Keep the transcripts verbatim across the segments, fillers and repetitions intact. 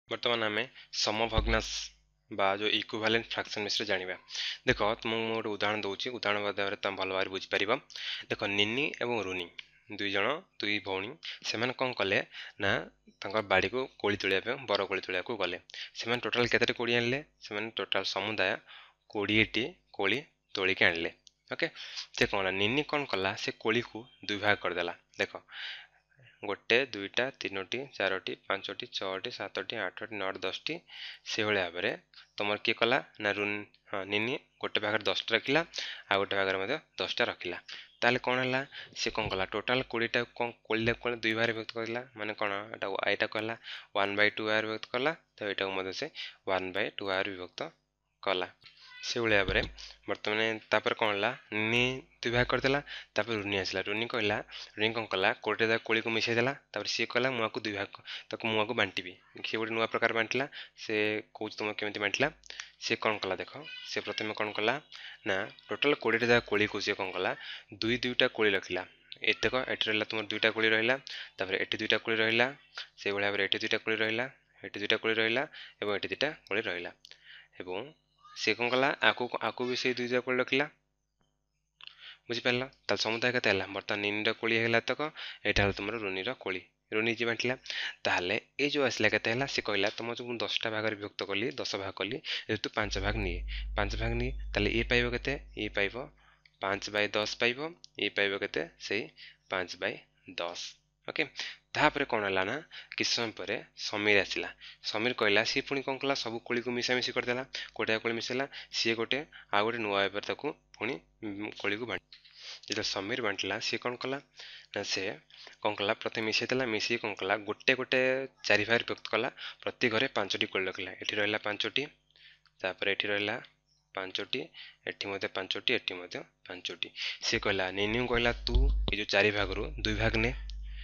बर्तमान आम समभग्नांश बा जो इक्विवेलेंट फ्रैक्शन विषय जानिबा। देख तुमको मु गोटे उदाहरण दूची, उदाहरण माध्यम तुम भल भाव बुझीपार। देख निनी एवं रुनी दुई जन दुई भौणी से कौन कले ना बाड़ी को कोली तोलिया बर कोली तोलिया को गले। से टोटाल केते कोली आनले? से टोटाल समुदाय कोड़े टी कोली तोलिक आनले। ओके, से कौन निनी कौन कला? से कोली को दुई भाग करदेला। देख गोटे दुईटा तीनोटी चारोटी पांचटी छटी सातटी आठटी नौटी दसटी से भाव में तुम किए कला ना रुन हाँ निनी गोटे भाग दसटा रखिला आ गोटे भाग में दसटा रखिला। ताले कौन है? सी कौन कला? टोटाल कोड़ीटा कौन कोली कौन दुई भाग विभक्त करला, माने कौन यहाँ कहला वन बै टू आर विभक्त कला, तो यहाँ से वन बै टू आर विभक्त कला। से भाव में बर्तमान तापर कौन है? निनी दुई भाग करदेला। तापर रुनी आसला, रुनी कहला रुनी कौन कला? कोड़े दाग कोली को मिसई देला। तापर सी कहला मुआ को दुई भाग ताको मुआ को बांटीबी। सी गोटे नुआ प्रकार बांटला। से कौन तुम केमी बांटला? सी कौन कला? देख से प्रथम कौन कला ना टोटाल कोड़े दाग कोली को सी कौन कला दुई दुईटा कोली रखिला। ये देख ये रहा तुम दुईटा कोली रहा, तापर एटी दुईटा कोली रहा, से भाव में एटी दुईटा कोली रहा, एटी दुईटा कोली रहा और एटी दुईटा कोली रहा। एवं सी कौन कला आकु आकु भी से दुईटा कोली रखिला। बुझिपार? ताल समुदाय के बर्तमान निनी कोली है तक यहाँ तुम रुनी कोली रुनी जी बांटला। ताहले ये जो आसला के सी कहला तुम जो दसटा भाग विभक्त कली दस भाग कली तू पांच भाग निए पांच भाग निए ताले ये पाइब केते? ये पाइब पांच बै दस पाइब, ये पाइब केते? से पांच बै दस। ओके, तापर कौन है ना किस समय पर समीर आसला। समीर कहला सी पुणी कौन कला सब कोली को मिसामिशी करदेला। गोटे कोली मिसेला, सी गोटे आ गोटे नुआ ताकू पुणी कोली को बांट। जो समीर बांटला सी कौन कला ना से कौन कला प्रथम मिसई देला, मिसई कौन कला गोटे गोटे चारि भाग विभक्त कला। प्रति घरे पांचटी कोली रखला। एठी रहला पांचटी, तापर एठी रहला पांचटी, एठी मते पांचटी, एठी मते पांचटी। से कहला निनी कहला तू ये जो चारि भाग रु दुई भाग ने,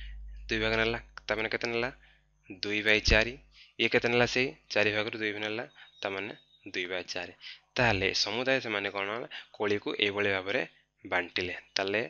दुई भाग नेला ताने केते नेला दुई बाई चारि। ये केते नेला से चारि भाग रु दुई भाग नेला ताने दुई बाई चारि। ताले समुदाय से माने कौन कोली को ए भली भाव में बांटिले। ताले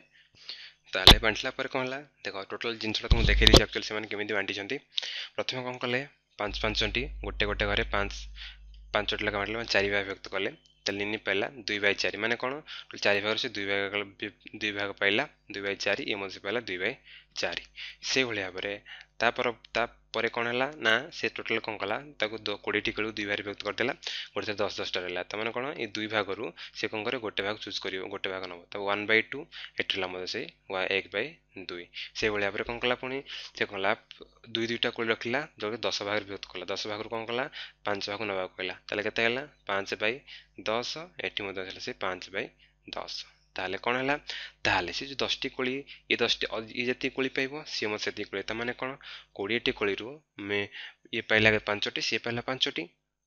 ताले बांटला पर कौन है? देख टोटाल जिनसा तुमको देखी दी एक्चुअली से केमी बांटी। प्रथम कौन कले पांच पांचटी गोटे गोटे घरे पांच पांचटी लगा बांटले चारि भाग व्यक्त कले। निनी पाइला दुई बाई चारि, माने कौन चारि भाग से दुई भाग दुई भाग पाइला दुई बाई चारि, ये मध्य पाइला दुई बाई चारि। से भाई भाव में तापर तापर कौन है ना से टोटाल कौन कला कोड़े टी कोली दुई भाग विभक्त करदेला। गोटे दस दसटा रहा ताने कौन ये दुई भाग रु से कौन करे गोटे भाग चूज कर गोटे भाग नब तो वन बै टू एट मत से एक बै दुई। से भाई भाव में कौन कला पुणी से कौन कला दुई दुईटा कोली रखला जो दस भाग विभक्त कला। दस भाग कौन कला पांच भाग नवा कहला। ताले केते हैला पांच बै दस, एटी मध्य से पांच बै दस। ताले कौन है? ताले से जो दसटी कोली ये दसटी ये जी कोली पाइब सी मत से कोली ताने कौन कोड़े कोली रु में ये पाइला पांचटी, सी पाइला पांचटी,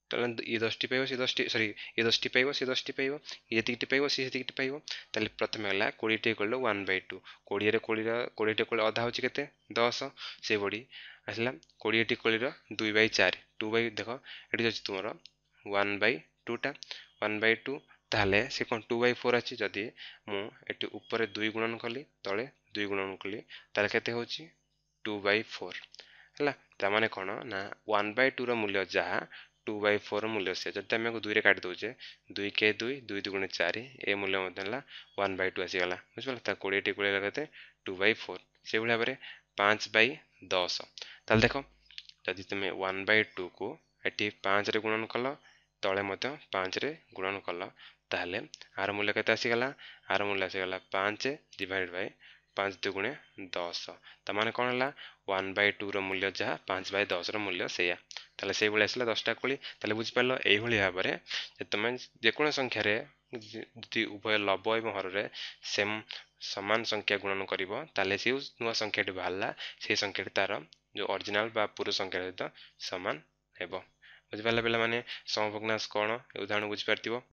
ये दसटी पाइब सी दसटी सॉरी ये दसटी पाइब सी दसटी पाइब, ये तीटी पाइब सी तीटी पाइब। ताले प्रथम है कोड़े कोली वन बै टू, कोड़े कोली कोड़े कोली अधा होची केते दस, से बड़ी आसला कोड़े कोली दुई बै चारि टू बै देख ये तुम वन बै टूटा वन बै टू। ताहले से कौन टू बै फोर अच्छी जदि मुझे ऊपर दुई गुणन कली तले दुई गुणन कली ताले केते होची टू बै फोर है। ताने कौन ना वन बै टू रूल्य जहाँ टू बै फोर मूल्य से जब आम दुई काटि दौचे दुई के दुई दुई दुगुणे चारि ए मूल्य वन बै टू आसीगला। बुझिपार कोड़े टी कोड़े लगे टू बै फोर। से भाव में पाँच बै दस। ताल देख जदि तुम वन बै टू को ये पाँच रे गुणन कल तले मध्य पाँच रे गुणन कल ताहले आर मूल्य केते आसीगला? आर मूल्य आसीगला पाँच डिवाइड बाय पाँच दुगुणे दस। ताने कौन है वन बै टू रूल्य जहाँ पाँच बै दस रूल्य से ताले से भाई आसला दसटा कोली। ताले बुझिपार यही भाव में तुम जेको संख्यार उभय लब और हर सेम समान संख्या गुणन कर से नुआ संख्याटी बाहर से संख्याटी तार जो ओरिजिनल बा पूर्व संख्या सहित सामान हेबो। बुझिपारा पे समभग्नांश कौन उदाहरण बुझिपार।